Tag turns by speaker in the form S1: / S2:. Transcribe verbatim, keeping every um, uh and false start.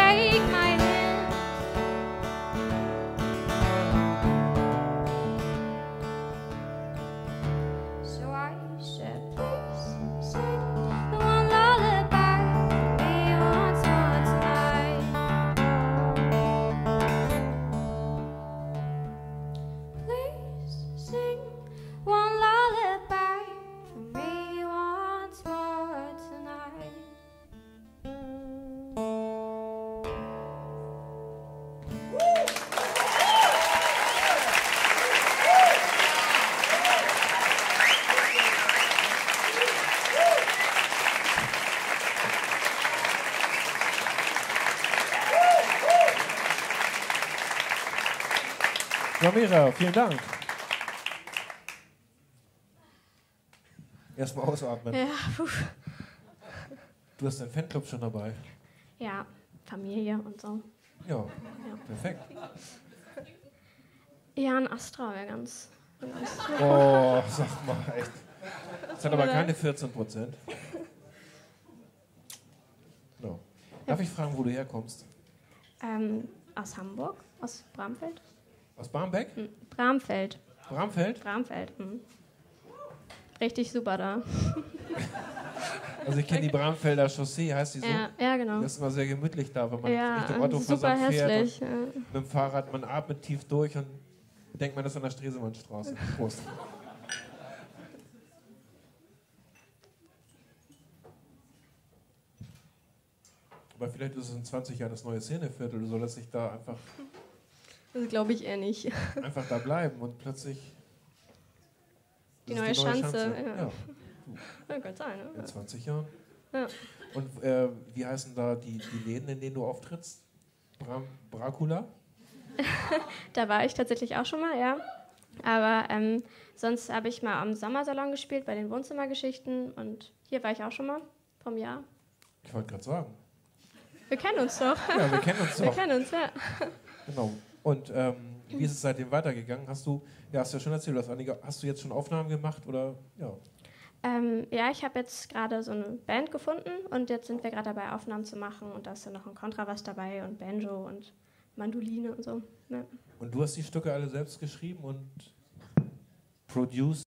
S1: take my hand. So I said, please sing the one lullaby for me once more tonight. Please sing one lullaby for me once more tonight.
S2: Samira, vielen Dank. Erstmal ausatmen.
S1: Ja, puh.
S2: Du hast deinen Fanclub schon dabei.
S1: Ja, Familie und so.
S2: Ja, perfekt.
S1: Ja, ein Astra wäre ganz, ganz.
S2: Oh, sag mal, echt. Das hat aber keine vierzehn Prozent. No. Darf ich fragen, wo du herkommst?
S1: Ähm, aus Hamburg, aus Bramfeld.
S2: Aus Barmbek?
S1: Hm, Bramfeld.
S2: Bramfeld?
S1: Bramfeld. Hm. Richtig super da.
S2: Also ich kenne die Bramfelder Chaussee, heißt die so?
S1: Ja, ja, genau.
S2: Das ist immer sehr gemütlich da, wenn man
S1: Ja,
S2: Richtung Otto
S1: super
S2: Versand fährt
S1: hässlich.
S2: und
S1: Ja.
S2: mit dem Fahrrad, man atmet tief durch und denkt man, das ist an der Stresemannstraße. Prost. Aber vielleicht ist es in zwanzig Jahren das neue Szeneviertel, du solltest dich da einfach,
S1: Das glaube ich eher nicht.
S2: einfach da bleiben und plötzlich...
S1: Die
S2: das
S1: neue
S2: ist
S1: Schanze.
S2: Ja.
S1: Ja. Ja, kann sein,
S2: In
S1: ne?
S2: zwanzig Jahren.
S1: Ja.
S2: Und äh, wie heißen da die, die Läden, in denen du auftrittst? Bra Bracula?
S1: Da war ich tatsächlich auch schon mal, ja. Aber ähm, sonst habe ich mal am Sommersalon gespielt bei den Wohnzimmergeschichten und hier war ich auch schon mal vom Jahr.
S2: Ich wollte gerade sagen.
S1: Wir kennen uns doch.
S2: Ja, wir kennen uns
S1: Wir
S2: doch.
S1: kennen uns, ja.
S2: Genau. Und ähm, wie ist es seitdem weitergegangen? Hast du, ja, hast du ja schon erzählt, du hast, einige, hast du jetzt schon Aufnahmen gemacht oder ja?
S1: Ähm, ja, ich habe jetzt gerade so eine Band gefunden und jetzt sind wir gerade dabei, Aufnahmen zu machen und da ist dann noch ein Kontrabass dabei und Banjo und Mandoline und so. Ja.
S2: Und du hast die Stücke alle selbst geschrieben und produced?